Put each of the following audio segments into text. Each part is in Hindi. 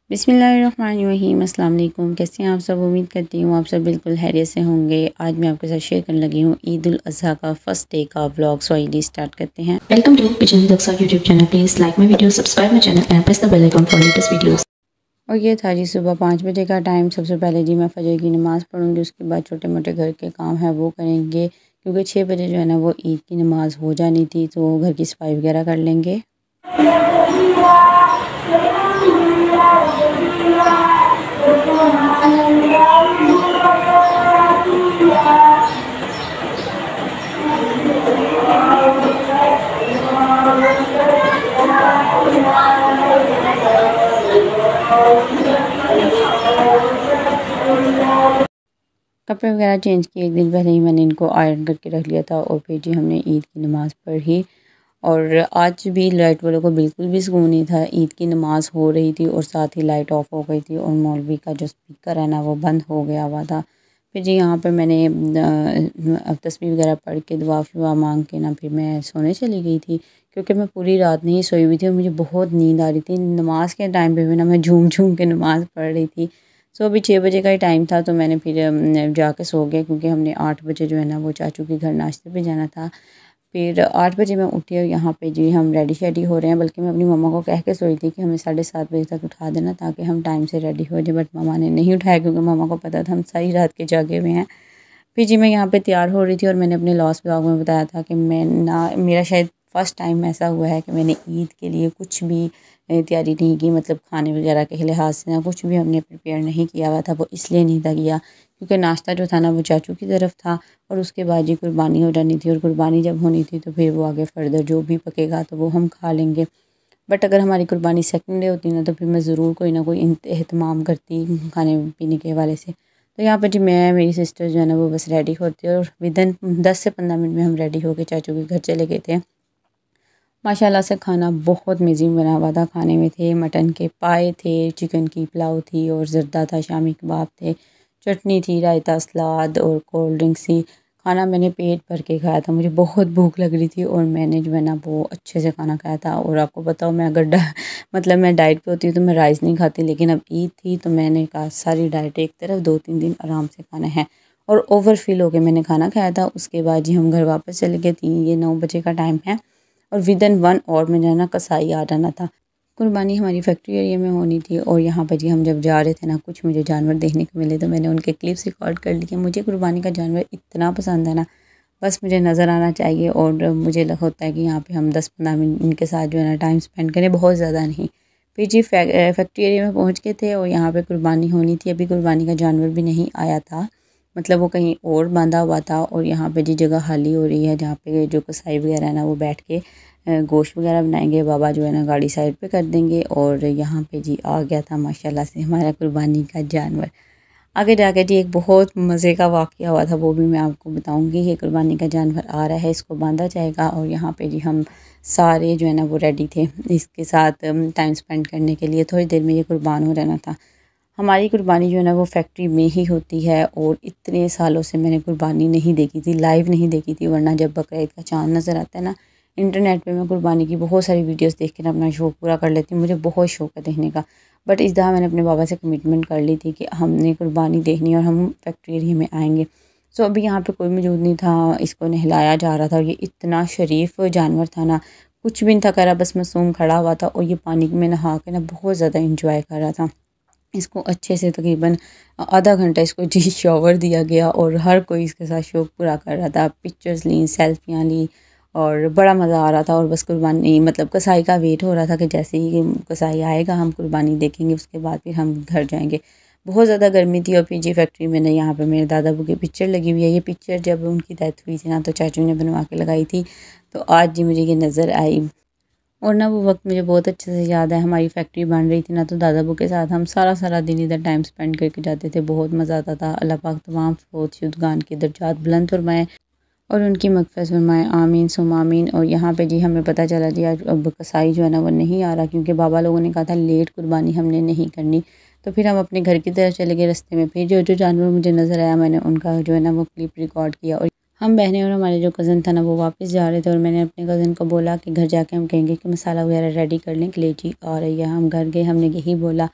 बिस्मिल्लाहिर्रहमानिर्रहीम। अस्सलाम वालेकुम। कैसे हैं आप सब? उम्मीद करती हूँ आप सब बिल्कुल खैरियत से होंगे। आज मैं आपके साथ शेयर करने लगी हूँ ईद उल अज़हा का फर्स्ट डे का व्लॉग। सो आइए स्टार्ट करते हैं। Welcome to kitchen with Aqsa YouTube channel. Please like my video, subscribe my channel and press the bell icon for latest videos. और ये था जी सुबह 5 बजे का टाइम। सबसे पहले जी मैं फजर की नमाज़ पढ़ूँगी, उसके बाद छोटे मोटे घर के काम हैं वो करेंगे, क्योंकि 6 बजे जो है ना वो ईद की नमाज़ हो जानी थी, तो घर की सफाई वगैरह कर लेंगे। कपड़े वगैरह चेंज किए, एक दिन पहले ही मैंने इनको आयरन करके रख लिया था और फिर जी हमने ईद की नमाज़ पढ़ी। और आज भी लाइट वालों को बिल्कुल भी सुकून नहीं था। ईद की नमाज़ हो रही थी और साथ ही लाइट ऑफ हो गई थी और मौलवी का जो स्पीकर है ना वो बंद हो गया हुआ था। फिर जी यहाँ पर मैंने तस्बीह वगैरह पढ़ के दुआ शुआ मांग के ना फिर मैं सोने चली गई थी, क्योंकि मैं पूरी रात नहीं सोई हुई थी और मुझे बहुत नींद आ रही थी। नमाज के टाइम पे भी ना मैं झूम झूम के नमाज़ पढ़ रही थी। सो अभी 6 बजे का ही टाइम था, तो मैंने फिर जाके सो गया, क्योंकि हमने 8 बजे जो है ना वो चाचू के घर नाश्ते पे जाना था। फिर 8 बजे मैं उठी और यहाँ पे जी हम रेडी शेडी हो रहे हैं, बल्कि मैं अपनी मम्मा को कह के सोई थी कि हमें 7:30 बजे तक उठा देना ताकि हम टाइम से रेडी हो जाए, बट मम्मा ने नहीं उठाया, क्योंकि मम्मा को पता था हम सारी रात के जागे हुए हैं। फिर जी मैं यहाँ पे तैयार हो रही थी और मैंने अपने लास्ट ब्लॉग में बताया था कि मैं ना मेरा शायद फ़र्स्ट टाइम ऐसा हुआ है कि मैंने ईद के लिए कुछ भी तैयारी नहीं की, मतलब खाने वगैरह के लिहाज से ना कुछ भी हमने प्रिपेयर नहीं किया हुआ था। वो इसलिए नहीं था किया क्योंकि नाश्ता जो था ना वो चाचू की तरफ था और उसके बाद जी कुर्बानी हो जानी थी, और कुर्बानी जब होनी थी तो फिर वो आगे फर्दर जो भी पकेगा तो वो हम खा लेंगे। बट अगर हमारी कुर्बानी सेकंड डे होती ना तो फिर मैं ज़रूर कोई ना कोई एहतमाम करती खाने पीने के हवाले से। तो यहाँ पर जी मैं मेरी सिस्टर जो है ना वो बस रेडी होती है और विदिन 10 से 15 मिनट में हम रेडी होकर चाचू के घर चले गए थे। माशाल्लाह से खाना बहुत अमेज़िंग बना हुआ था। खाने में थे मटन के पाए थे, चिकन की पुलाव थी और ज़र्दा था, शामी कबाब थे, चटनी थी, रायता, सलाद और कोल्ड ड्रिंक्स थी। खाना मैंने पेट भर के खाया था, मुझे बहुत भूख लग रही थी और मैंने जो है ना वो अच्छे से खाना खाया था। और आपको बताऊँ, मैं अगर मतलब मैं डाइट पे होती हूँ तो मैं राइस नहीं खाती, लेकिन अब ईद थी तो मैंने कहा सारी डाइट एक तरफ, 2-3 दिन आराम से खाना है। और ओवर फील होके मैंने खाना खाया था। उसके बाद जी हम घर वापस चले गए थी, ये 9 बजे का टाइम है और विदिन 1 आवर में जो है ना कसाई आ जाना था। कुर्बानी हमारी फैक्ट्री एरिया में होनी थी और यहाँ पर जी हम जब जा रहे थे ना कुछ मुझे जानवर देखने को मिले, तो मैंने उनके क्लिप्स रिकॉर्ड कर लिए। मुझे कुर्बानी का जानवर इतना पसंद है ना, बस मुझे नज़र आना चाहिए और मुझे होता है कि यहाँ पे हम 10-15 मिनट इनके साथ जो है ना टाइम स्पेंड करें, बहुत ज़्यादा नहीं। फिर जी फैक्ट्री एरिया में पहुँच गए थे और यहाँ पर कुर्बानी होनी थी। अभी कुर्बानी का जानवर भी नहीं आया था, मतलब वो कहीं और बांधा हुआ था। और यहाँ पे जी जगह खाली हो रही है, जहाँ पे जो कसाई वगैरह है ना वो बैठ के गोश्त वगैरह बनाएंगे। बाबा जो है ना गाड़ी साइड पे कर देंगे और यहाँ पे जी आ गया था माशाल्लाह से हमारा कुर्बानी का जानवर। आगे जाके जी एक बहुत मज़े का वाक़या हुआ था, वो भी मैं आपको बताऊंगी। ये कुर्बानी का जानवर आ रहा है, इसको बांधा जाएगा और यहाँ पे जी हम सारे जो है ना वो रेडी थे इसके साथ टाइम स्पेंड करने के लिए। थोड़ी देर में ये कुर्बान हो रहना था। हमारी कुर्बानी जो है ना वो फैक्ट्री में ही होती है और इतने सालों से मैंने कुर्बानी नहीं देखी थी, लाइव नहीं देखी थी। वरना जब बकरा ईद का चाँद नज़र आता है ना इंटरनेट पे, मैं कुर्बानी की बहुत सारी वीडियोस देख के ना अपना शौक़ पूरा कर लेती हूँ। मुझे बहुत शौक़ है देखने का। बट इस दफ़ा मैंने अपने बाबा से कमिटमेंट कर ली थी कि हमने कुर्बानी देखनी है और हम फैक्ट्री एरिया में आएँगे। सो अभी यहाँ पे कोई मौजूद नहीं था, इसको नहलाया जा रहा था और ये इतना शरीफ जानवर था ना, कुछ भी नहीं था कर रहा, बस मासूम खड़ा हुआ था और ये पानी में नहा के ना बहुत ज़्यादा इंजॉय कर रहा था। इसको अच्छे से तकरीबन आधा घंटा इसको जी शॉवर दिया गया और हर कोई इसके साथ शौक़ पूरा कर रहा था। पिक्चर्स ली, सेल्फियाँ ली और बड़ा मज़ा आ रहा था। और बस कुर्बानी मतलब कसाई का वेट हो रहा था कि जैसे ही कसाई आएगा हम कुर्बानी देखेंगे, उसके बाद फिर हम घर जाएंगे। बहुत ज़्यादा गर्मी थी और फिर जी फैक्ट्री में ना यहाँ पे मेरे दादा बू की पिक्चर लगी हुई है। ये पिक्चर जब उनकी डेथ हुई थी ना तो चाचू ने बनवा के लगाई थी, तो आज जी मुझे ये नज़र आई। और ना वो वक्त मुझे बहुत अच्छे से याद है। हमारी फैक्ट्री बन रही थी ना, तो दादा बू के साथ हम सारा सारा दिन इधर टाइम स्पेंड करके जाते थे। बहुत मज़ा आता था। अल्लाह पाक तमाम फौत शुदगान की दर्जात बुलंद फरमाए और उनकी मग़फ़िरत फरमाए, आमीन सुम आमीन। और यहाँ पे जी हमें पता चला जी आज अब कसाई जो है ना वो नहीं आ रहा, क्योंकि बाबा लोगों ने कहा था लेट कुर्बानी हमने नहीं करनी। तो फिर हम अपने घर की तरफ चले गए। रास्ते में फिर जो जो जानवर मुझे नज़र आया मैंने उनका जो है ना वो क्लिप रिकॉर्ड किया। और हम बहनें और हमारे जो कज़न था ना वो वापस जा रहे थे और मैंने अपने कज़न को बोला कि घर जाके हम कहेंगे कि मसाला वगैरह रेडी कर लें कि ले जी आ रही है। हम घर गए, हमने यही बोला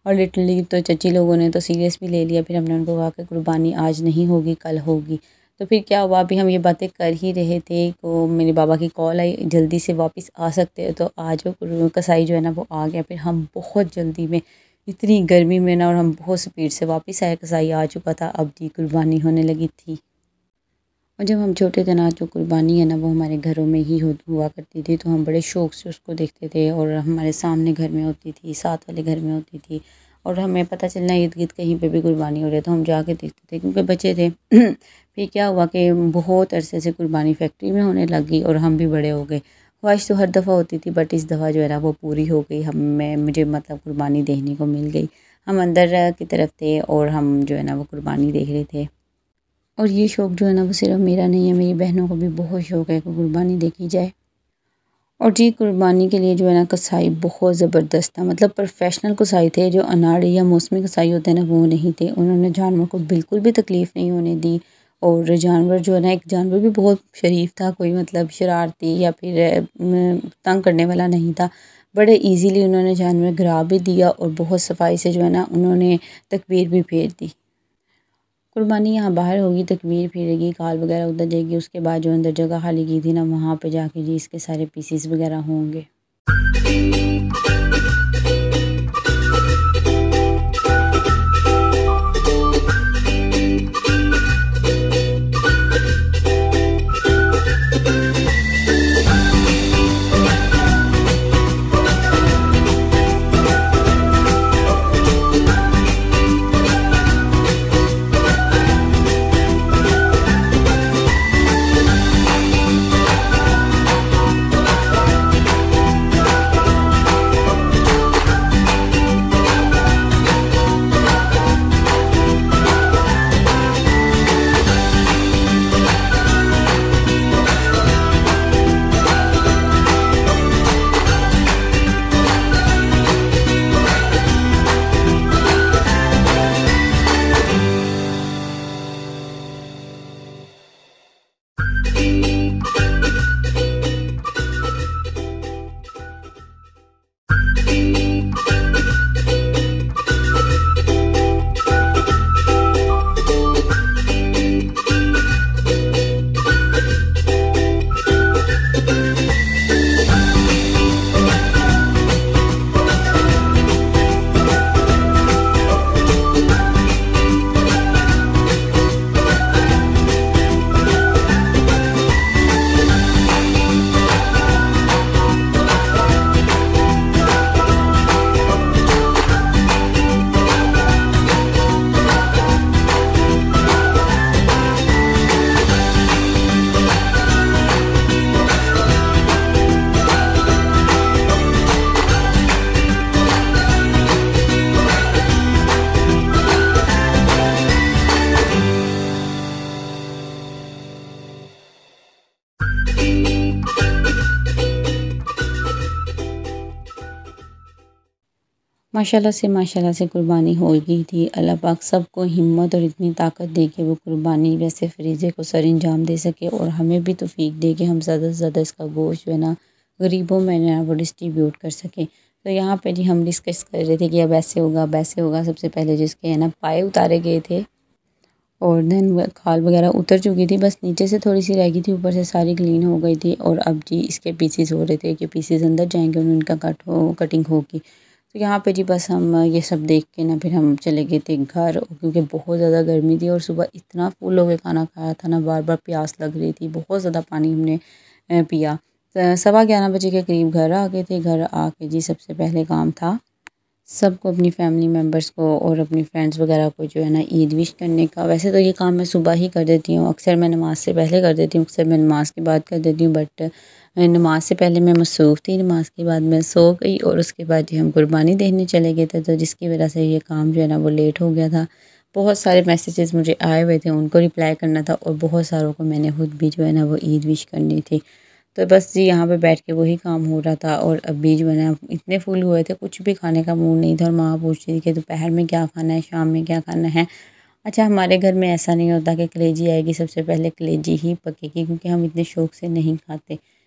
और लिटरली तो चची लोगों ने तो सीरियस भी ले लिया। फिर हमने उनको कहा कि कुर्बानी आज नहीं होगी, कल होगी। तो फिर क्या हुआ, अभी हम ये बातें कर ही रहे थे तो मेरे बाबा की कॉल आई, जल्दी से वापस आ सकते हो तो आ जाओ। कसाई जो है ना वो आ गया। फिर हम बहुत जल्दी में, इतनी गर्मी में ना, और हम बहुत स्पीड से वापस आए। कसाई आ चुका था, अब जी कुर्बानी होने लगी थी। और जब हम छोटे थे ना, जो कुर्बानी है ना वो हमारे घरों में ही हुआ करती थी, तो हम बड़े शौक़ से उसको देखते थे। और हमारे सामने घर में होती थी, साथ वाले घर में होती थी, और हमें पता चलना इर्द गिर्द कहीं पे भी कुर्बानी हो रही है तो हम जाके देखते थे, क्योंकि बच्चे थे। फिर क्या हुआ कि बहुत अरसे से कुर्बानी फैक्ट्री में होने लगी और हम भी बड़े हो गए। ख्वाहिश तो हर दफ़ा होती थी, बट इस दफ़ा जो है ना वो पूरी हो गई। मुझे मतलब कुर्बानी देखने को मिल गई। हम अंदर की तरफ थे और हम जो है ना वो कुर्बानी देख रहे थे। और ये शौक़ जो है ना वो सिर्फ मेरा नहीं है, मेरी बहनों को भी बहुत शौक़ है कि कुर्बानी देखी जाए। और जी कुर्बानी के लिए जो है ना कसाई बहुत ज़बरदस्त था, मतलब प्रोफेशनल कसाई थे। जो अनाड़ी या मौसमी कसाई होते हैं ना वो नहीं थे। उन्होंने जानवर को बिल्कुल भी तकलीफ़ नहीं होने दी। और जानवर जो है ना, एक जानवर भी बहुत शरीफ था, कोई मतलब शरारती या फिर तंग करने वाला नहीं था। बड़े इजीली उन्होंने जानवर गिरा भी दिया और बहुत सफाई से जो है ना उन्होंने तकबीर भी फेर दी। कुर्बानी यहाँ बाहर होगी, तकबीर फिरेगी, काल वगैरह उतर जाएगी। उसके बाद जो अंदर जगह खाली की थी ना, वहाँ पे जाके जी इसके सारे पीसीस वगैरह होंगे। माशाल्लाह से कुर्बानी हो गई थी। अल्लाह पाक सबको हिम्मत और इतनी ताकत दे कि वो कुर्बानी वैसे फरीज़े को सर अंजाम दे सके, और हमें भी तौफीक दे कि हम ज़्यादा से ज़्यादा इसका गोश्त जो है ना गरीबों में ना वो डिस्ट्रीब्यूट कर सकें। तो यहाँ पे जी हम डिस्कस कर रहे थे कि अब ऐसे होगा वैसे होगा। सबसे पहले जिसके है ना पाए उतारे गए थे, और देन खाल वगैरह उतर चुकी थी, बस नीचे से थोड़ी सी रह गई थी, ऊपर से सारी क्लीन हो गई थी। और अब जी इसके पीसेस हो रहे थे कि पीसेस अंदर जाएंगे और उनका कटिंग होगी। तो यहाँ पे जी बस हम ये सब देख के ना फिर हम चले गए थे घर, क्योंकि बहुत ज़्यादा गर्मी थी और सुबह इतना फुल हो के खाना खाया था ना, बार बार प्यास लग रही थी। बहुत ज़्यादा पानी हमने पिया। 11:15 बजे के करीब घर आ गए थे। घर आके जी सबसे पहले काम था सबको, अपनी फैमिली मेम्बर्स को और अपनी फ्रेंड्स वगैरह को जो है ना ईद विश करने का। वैसे तो ये काम मैं सुबह ही कर देती हूँ, अक्सर मैं नमाज़ से पहले कर देती हूँ, अक्सर मैं नमाज़ के बाद कर देती हूँ, बट नमाज से पहले मैं मसरूफ़ थी, नमाज के बाद मैं सो गई और उसके बाद जी हम कुर्बानी देखने चले गए थे। तो जिसकी वजह से ये काम जो है ना वो लेट हो गया था। बहुत सारे मैसेजेस मुझे आए हुए थे, उनको रिप्लाई करना था, और बहुत सारों को मैंने खुद भी जो है ना वो ईद विश करनी थी। तो बस जी यहाँ पे बैठ के वही काम हो रहा था। और अभी जो है ना इतने फुल हुए थे, कुछ भी खाने का मूड नहीं था। और माँ पूछ रही थी कि दोपहर में क्या खाना है, शाम में क्या खाना है। अच्छा, हमारे घर में ऐसा नहीं होता कि कलेजी आएगी सबसे पहले कलेजी ही पकेगी, क्योंकि हम इतने शौक़ से नहीं खाते।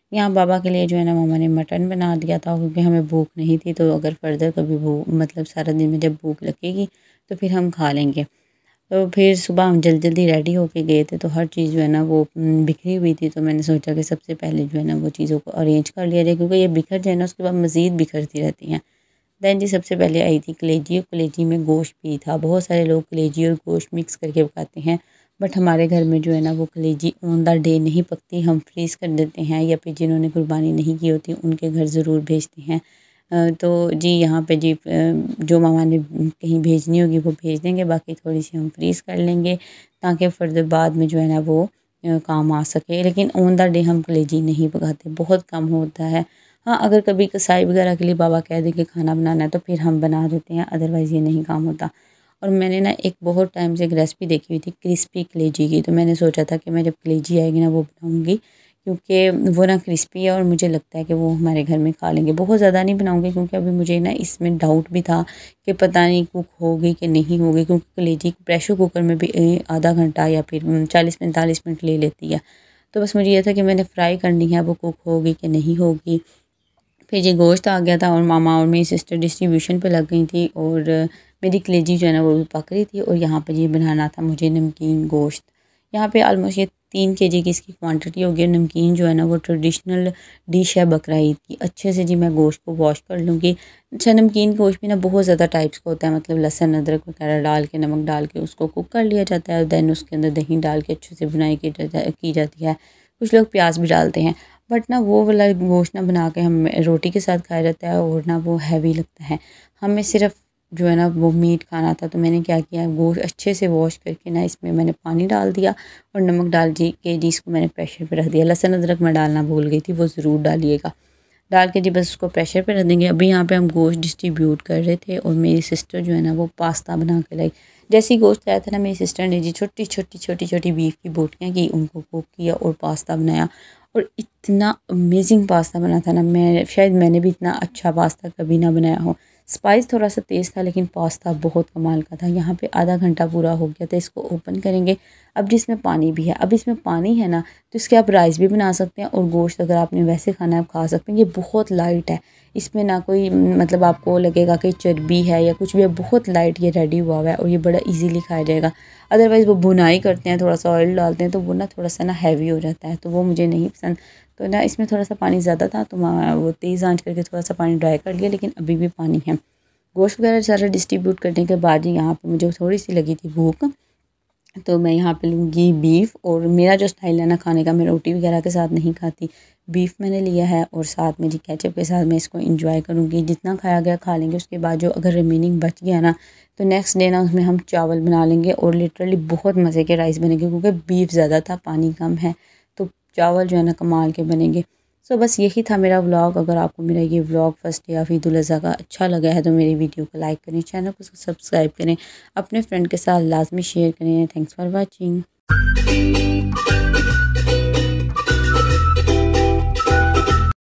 यहाँ बाबा के लिए जो है ना मम्मा ने मटन बना दिया था, क्योंकि हमें भूख नहीं थी, तो अगर फर्दर कभी भूख मतलब सारा दिन में जब भूख लगेगी तो फिर हम खा लेंगे। तो फिर सुबह हम जल्दी जल्दी रेडी होके गए थे, तो हर चीज़ जो है ना वो बिखरी हुई थी, तो मैंने सोचा कि सबसे पहले जो है ना वो चीज़ों को अरेंज कर लिया जाए, क्योंकि ये बिखर जाए ना उसके बाद मज़ीद बिखरती रहती हैं। दैन जी सबसे पहले आई थी कलेजी, और कलेजी में गोश्त भी था। बहुत सारे लोग कलेजी और गोश्त मिक्स करके पकाते हैं, बट हमारे घर में जो है ना वो कलेजी ऑन द डे नहीं पकती, हम फ्रीज़ कर देते हैं, या फिर जिन्होंने कुर्बानी नहीं की होती उनके घर ज़रूर भेजते हैं। तो जी यहाँ पे जी जो मामा ने कहीं भेजनी होगी वो भेज देंगे, बाकी थोड़ी सी हम फ्रीज़ कर लेंगे ताकि फर्दर बाद में जो है ना वो काम आ सके। लेकिन ऑन द डे हम कलेजी नहीं पकाते, बहुत कम होता है। हाँ, अगर कभी कसाई वगैरह के लिए बाबा कह दें कि खाना बनाना है तो फिर हम बना देते हैं, अदरवाइज़ ये नहीं काम होता। और मैंने ना एक बहुत टाइम से एक रेसिपी देखी हुई थी क्रिस्पी कलेजी की, तो मैंने सोचा था कि मैं जब कलेजी आएगी ना वो बनाऊँगी, क्योंकि वो ना क्रिस्पी है और मुझे लगता है कि वो हमारे घर में खा लेंगे। बहुत ज़्यादा नहीं बनाऊँगी, क्योंकि अभी मुझे ना इसमें डाउट भी था कि पता नहीं कुक होगी कि नहीं होगी, क्योंकि कलेजी प्रेशर कुकर में भी आधा घंटा या फिर 40-45 मिनट ले लेती है। तो बस मुझे ये था कि मैंने फ्राई करनी है, वो कुक होगी कि नहीं होगी। फिर ये गोश्त आ गया था और मामा और मेरी सिस्टर डिस्ट्रीब्यूशन पे लग गई थी, और मेरी कलेजी जो है ना वो भी पक रही थी, और यहाँ पे ये बनाना था मुझे नमकीन गोश्त। यहाँ पे ऑलमोस्ट ये 3 kg की इसकी क्वांटिटी होगी। और नमकीन जो है ना वो ट्रेडिशनल डिश है बकरा ईद की। अच्छे से जी मैं गोश्त को वॉश कर लूँगी। अच्छा, नमकीन गोश्त भी ना बहुत ज़्यादा टाइप्स का होता है, मतलब लहसुन अदरक वगैरह डाल के नमक डाल के उसको कुक कर लिया जाता है, और दैन उसके अंदर दही डाल के अच्छे से बुनाई की जाती है। कुछ लोग प्याज भी डालते हैं, बट ना वो वाला गोश्त ना बना के हम रोटी के साथ खाया जाता है, और ना वो हैवी लगता है। हमें सिर्फ जो है ना वो मीट खाना था, तो मैंने क्या किया, गोश्त अच्छे से वॉश करके ना इसमें मैंने पानी डाल दिया और नमक डाल के जी इसको मैंने प्रेशर पे रख दिया। लहसुन अदरक मैं डालना भूल गई थी, वो ज़रूर डालिएगा। डाल के जी बस उसको प्रेशर पे रख देंगे। अभी यहाँ पे हम गोश्त डिस्ट्रीब्यूट कर रहे थे, और मेरी सिस्टर जो है ना वो पास्ता बना के लाई। जैसे ही गोश्त आया था ना, मेरी सिस्टर ने जी छोटी छोटी बीफ की बोटियाँ की, उनको कुक किया और पास्ता बनाया, और इतना अमेजिंग पास्ता बना था ना, मैंने भी इतना अच्छा पास्ता कभी ना बनाया हो। स्पाइस थोड़ा सा तेज़ था, लेकिन पास्ता बहुत कमाल का था। यहाँ पे आधा घंटा पूरा हो गया था। इसको ओपन करेंगे, अब जिसमें पानी भी है, अब इसमें पानी है ना, तो इसके आप राइस भी बना सकते हैं, और गोश्त अगर आपने वैसे खाना है आप खा सकते हैं। ये बहुत लाइट है, इसमें ना कोई मतलब आपको लगेगा कि चर्बी है या कुछ भी है। बहुत लाइट ये रेडी हुआ हुआ है, और ये बड़ा इजीली खाया जाएगा। अदरवाइज़ वो भुनाई करते हैं, थोड़ा सा ऑयल डालते हैं, तो वो ना थोड़ा सा ना हैवी हो जाता है, तो वो मुझे नहीं पसंद। तो ना इसमें थोड़ा सा पानी ज़्यादा था, तो मैं वो तेज़ आंच करके थोड़ा सा पानी ड्राई कर लिया, लेकिन अभी भी पानी है। गोश्त वगैरह सारा डिस्ट्रीब्यूट करने के बाद ही यहाँ पे मुझे थोड़ी सी लगी थी भूख, तो मैं यहाँ पे लूँगी बीफ। और मेरा जो स्टाइल है ना खाने का, मैं रोटी वगैरह के साथ नहीं खाती। बीफ मैंने लिया है, और साथ में जी केचप के साथ मैं इसको इंजॉय करूँगी। जितना खाया गया खा लेंगे, उसके बाद जो अगर रिमेनिंग बच गया ना, तो नेक्स्ट डे ना उसमें हम चावल बना लेंगे, और लिटरली बहुत मज़े के राइस बनेंगे, क्योंकि बीफ ज़्यादा था, पानी कम है, तो चावल जो है ना कमाल के बनेंगे। सो बस यही था मेरा व्लॉग। अगर आपको मेरा ये vlog first day of Eid ul Azha का अच्छा लगा है, तो मेरी वीडियो को लाइक करें, चैनल को सब्सक्राइब करें, अपने फ्रेंड के साथ लाजमी शेयर करें। Thanks for watching.